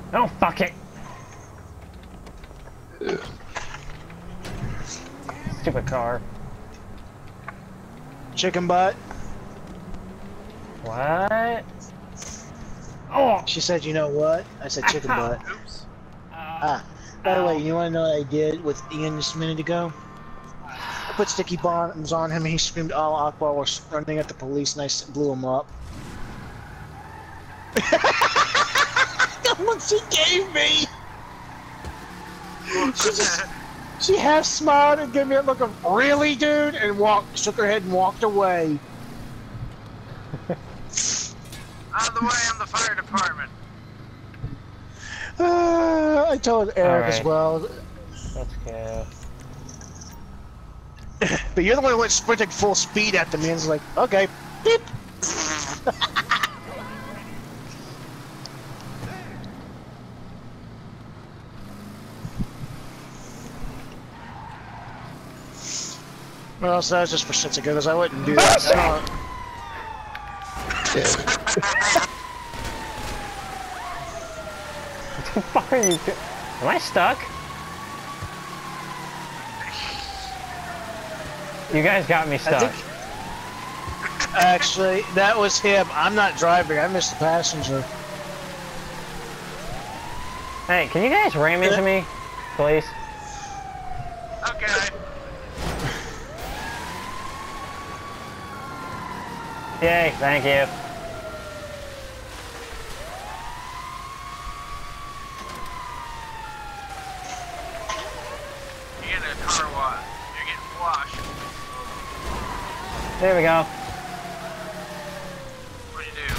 Oh, fuck it. Stupid car. Chicken butt. What? Oh! She said, you know what? I said chicken butt. Oops. By the way, you want to know what I did with Ian just a minute ago? I put sticky bombs on him and he screamed Allah Akbar while running at the police and I blew him up. The one she gave me! She half smiled and gave me a look of, really, dude? And shook her head and walked away. Out of the way, I'm the fire department. I told Eric as Alright. well. Let's go. But you're the one who went sprinting full speed at them and was like, okay, beep. Well, so that was just for shits and giggles. I wouldn't do that. What the fuck are you doing? Am I stuck? You guys got me stuck. Actually, that was him. I'm not driving. I missed the passenger. Hey, can you guys ram into me, please? Okay. Yay, thank you. You're getting a car wash. You're getting washed. There we go. What'd you do?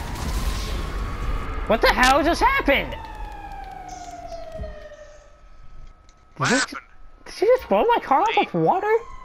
What the hell just happened? What happened? Did you just blow my car up with water?